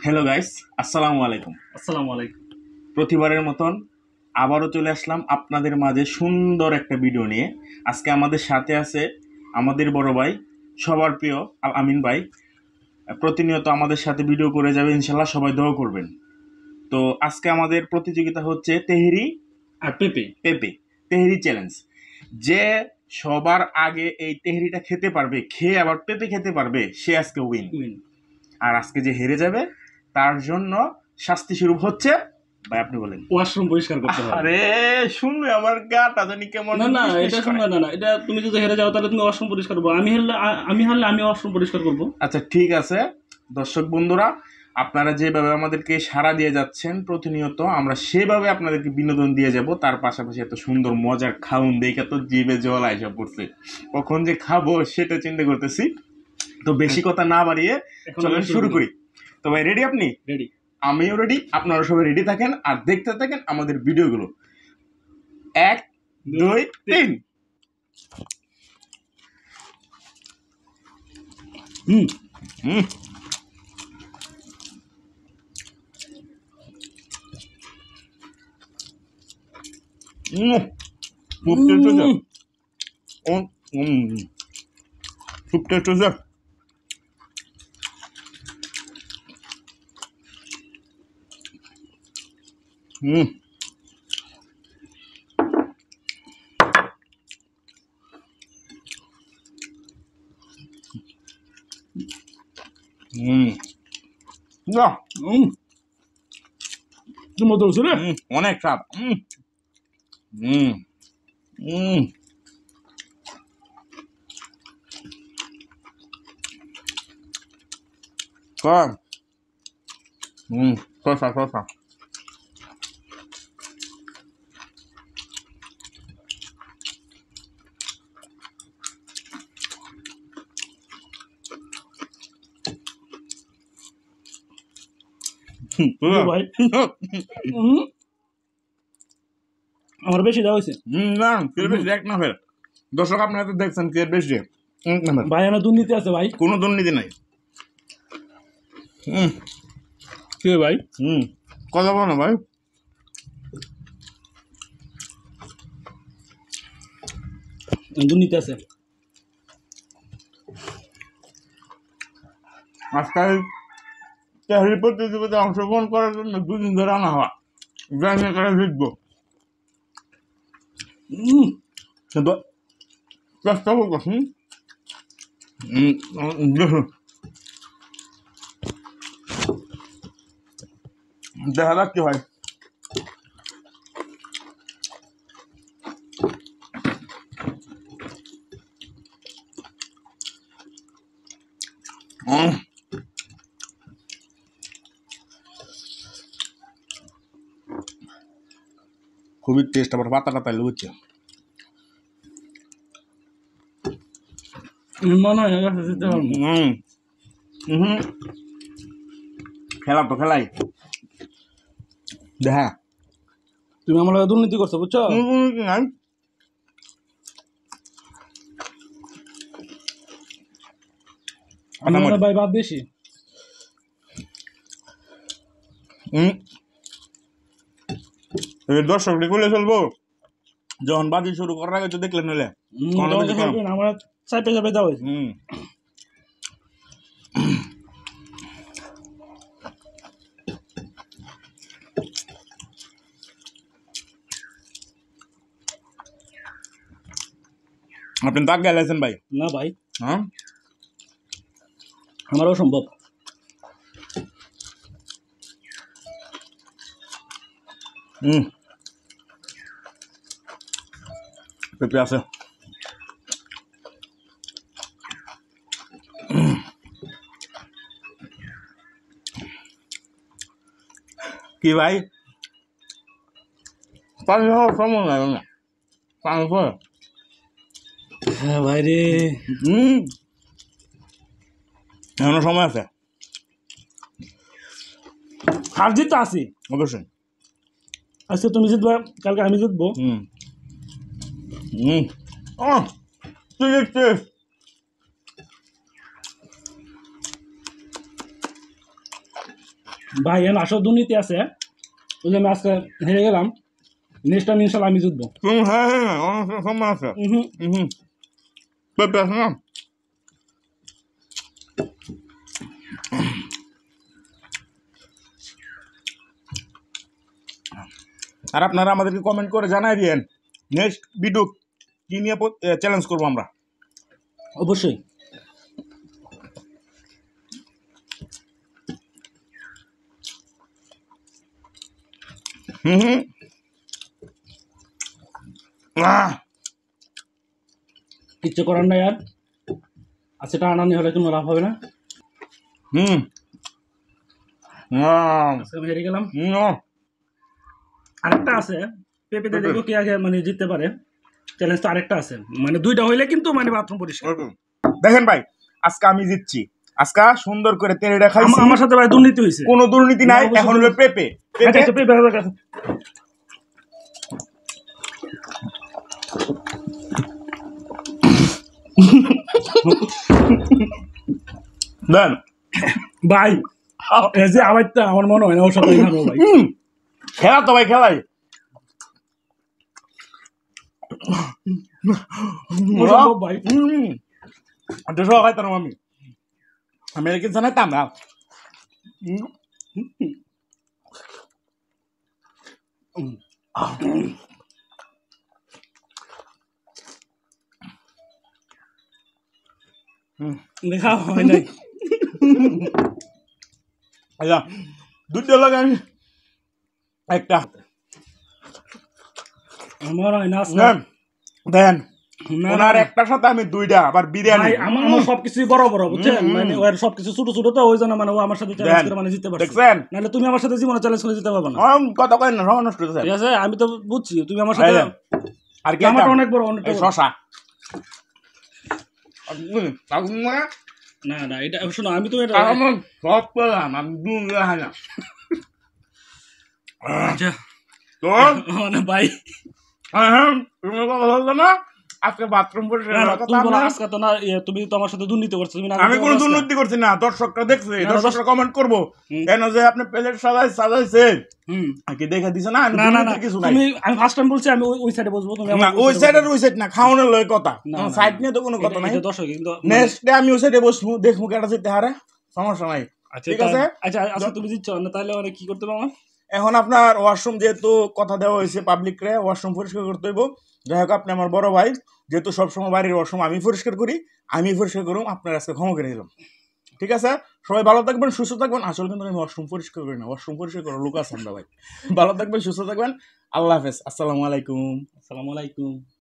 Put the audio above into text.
Hello guys, আসসালামু আলাইকুম। আসসালামু আলাইকুম। প্রতিবারের মতন আবারও চলে আসলাম আপনাদের মাঝে সুন্দর একটা ভিডিও নিয়ে। আজকে আমাদের সাথে আছে আমাদের বড় ভাই, সবার প্রিয় আমিন ভাই। প্রতিনিয়ত আমাদের সাথে ভিডিও করে যাবে, ইনশাল্লাহ সবাই দোয়া করবেন। তো আজকে আমাদের প্রতিযোগিতা হচ্ছে তেহেরি আর পেঁপে। পেপে তেহেরি চ্যালেঞ্জ। যে সবার আগে এই তেহেরিটা খেতে পারবে, খেয়ে আবার পেঁপে খেতে পারবে, সে আজকে উইন। আর আজকে যে হেরে যাবে তার জন্য শাস্তি স্বরূপ হচ্ছে, ভাই আপনি বলেন। ওয়াশরুম পরিষ্কার করতে হবে। আরে শুনলে আমার গাটা জানি কেমন। না না, এটা শুনবে না, এটা তুমি যদি হেরে যাও তাহলে তুমি ওয়াশরুম পরিষ্কার করবো, আমি হারলে আমি ওয়াশরুম পরিষ্কার করবো। আচ্ছা ঠিক আছে, দর্শক বন্ধুরা, আপনারা যেভাবে আমাদেরকে সাড়া দিয়ে যাচ্ছেন প্রতিনিয়ত, আমরা সেভাবে আপনাদেরকে বিনোদন দিয়ে যাব। তার পাশাপাশি এত সুন্দর মজার খাউন দেখে তো জিভে জল আইসা পড়ছে, কখন যে খাবো সেটা চিন্তা করতেছি। তো বেশি কথা না বাড়িয়ে চলেন শুরু করি। তো ভাই রেডি? আপনি রেডি? আমিও রেডি, আপনারা সবাই রেডি থাকেন আর দেখতে থাকেন আমাদের ভিডিওগুলো। 1 2 3। হুম হুম খুব টেস্ট হয়েছে। খুব টেস্ট হয়েছে। হুম হুম না কি মতো হচ্ছে রে? অনেক স্বাদ। হুম হুম কম। শসা শসা। ভাই আমার বেশি দেওয়া হয়েছে। না কে বেশি এক না ফের। দর্শক আপনারা তো দেখছেন কে বেশি। ভাই আমার দুর্নীতি আছে ভাই। কোনো দুর্নীতি নাই। কে ভাই? কথা বলো না ভাই। দুর্নীতি আছে। আজকাল তেহারি প্রতিযোগিতায় অংশগ্রহণ করার জন্য দুদিন ধরে আনা হওয়া, জানি করে জিতবো। কিন্তু চেষ্টা করবো। দেখা যাক কি হয়। খুবই টেস্ট, আবার পাতা টাতা লুচ্ছে। মনে হয় না জিততে পারবো। খেলা তো খেলাই দেখা। তুমি আমার লগে দুর্নীতি করছো, বুঝছো? নাই আমি মনে হয় ভাই বাদ বেশি। দর্শক বলে চলবো, যখন বাজি শুরু করার আগে তো দেখলেন নইলে আমার চাপে চাপে দেওয়া হয়েছে। আপনি দাগ গেলেছেন ভাই? না ভাই, হ্যাঁ আমারও সম্ভব। পেঁপে আছে। কি ভাই পানি হওয়ার সময় নাই না, পানি পরে। হ্যাঁ ভাই রে, এখনো সময় আছে। হার জিত আছি অবশ্যই। আজকে তুমি জিতবা, কালকে আমি জিতবো। ঠিক আছে। ভাই এখন আসল দুর্নীতি আছে, ওই যে আমি আজকে হেরে গেলাম, নেক্সট টাইম ইনশাল্লাহ আমি জিতবো। হ্যাঁ হ্যাঁ অনেক সম্মান আছে। পেঁপে আছে না? আর আপনারা আমাদেরকে কমেন্ট করে জানাই দিয়েন নেক্সট ভিডিও কি নিয়ে চ্যালেঞ্জ করবো আমরা। অবশ্যই। হুম। কিচ্ছু করার নাই আর, আর সেটা আনানি হলে কোনো লাভ হবে না। হুম। আজকে আমি হেরে গেলাম। আরেকটা আছে, পেঁপেতে দেখবো কে আগে মানে জিততে পারে। চ্যালেঞ্জ তো আরেকটা আছে, মানে দুইটা হইলে কিন্তু মানে বাথরুম পরিষ্কার। দেখেন ভাই, আজকে আমি জিতছি, আজকে সুন্দর করে তেলেটা খাইছি। আমার সাথে ভাই দুর্নীতি হয়েছে। কোনো দুর্নীতি নাই, এখন হলো পেঁপে। আচ্ছা, পেঁপে হাজার কাছে। দেন ভাই এই যে আবারটা আমার মনে হয় না ওর সাথে খাবো ভাই। খেলা তো ভাই, খেলাই অসম্ভব ভাই। দুশো খাইতাম আমি, আমি এর কিছু জানাইতাম না। দেখা হয় নাই। আচ্ছা, দুধটা লাগে আমি একটা আমার হয় না আজকে। দেন না, ওনার না। একটার সাথে আমি দুইটা, আবার বিরিয়ানি। ভাই, আমার সবকিছুই বড় বড় বুঝছেন, মানে ওর সবকিছু ছোট ছোট, তো ওই জন্য মানে ও আমার সাথে চ্যালেঞ্জ করে মানে জিততে পারছে। দেখছেন? নাহলে তুমি আমার সাথে জীবনে চ্যালেঞ্জ করে জিততে পারবে না। কথা কয় না, সময় নষ্ট করতেছেন। ঠিক আছে, আমি তো বুঝছি তুমি আমার সাথে। আর কি আমারটা অনেক বড়, অনেক বড়। শশা। না না, এটা শোনো, আমি তো এটা সব পেলাম, আমি দুধ খাই না। আচ্ছা তো মানে ভাই, তুমি কথা বলতো না আজকে বাথরুম পরিষ্কার না, না, করার কথা তুমি বলো আমরা- আজকে তো না, তুমি তো আমার সাথে দুর্নীতি করছো, তুমি না আমি করতে কোনো পারো আজকে। দুর্নীতি করছি না, দর্শকরা দেখছে, না, দর্শকরা কমেন্ট করবো কেন যে আপনি প্লেট সাজাইছেন হুম। কি দেখে দিছে না, না না না, দুর্নীতির কিছু নাই। তুমি, আমি ফার্স্ট টাইম বলছি আমি ওই সাইডে বসবো, তুমি না, আমার ওই সাইডের ওই সাইড না, খাওয়ানোর লয় কথা, না, না, সাইড না। নিয়ে তো কোনো কথা নাই। এটা দর্শক কিন্তু নেক্সট ডে আমি ওই সাইডে বসবো, দেখবো কেটা যেতে হারে, সমস্যা নাই। আচ্ছা ঠিক আছে? আচ্ছা আচ্ছা, তুমি দিচ্ছ না তাহলে মানে কি করতে পারো? এখন আপনার ওয়াশরুম যেহেতু কথা দেওয়া হয়েছে পাবলিকরে, ওয়াশরুম পরিষ্কার করতে হইব। যাই হোক, আপনি আমার বড় ভাই, যেহেতু সবসময় বাড়ির ওয়াশরুম আমি পরিষ্কার করি, আমি পরিষ্কার করুম, আপনার আজকে ক্ষমা করে দিলাম। ঠিক আছে, সবাই ভালো থাকবেন, সুস্থ থাকবেন। আসলে কিন্তু আমি ওয়াশরুম পরিষ্কার করি না, ওয়াশরুম পরিষ্কার করার লোক আছে আমরা ভাই। ভালো থাকবেন, সুস্থ থাকবেন, আল্লাহ হাফেজ, আসসালামু আলাইকুম। আসসালামু আলাইকুম।